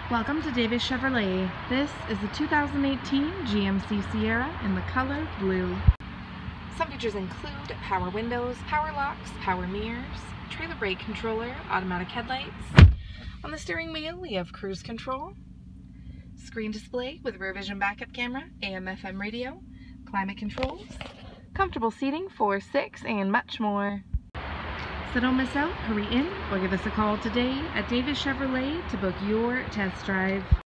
Welcome to Davis Chevrolet. This is the 2018 GMC Sierra in the color blue. Some features include power windows, power locks, power mirrors, trailer brake controller, automatic headlights. On the steering wheel we have cruise control, screen display with rear vision backup camera, AM/FM radio, climate controls, comfortable seating for 6, and much more. So don't miss out, hurry in or give us a call today at Davis Chevrolet to book your test drive.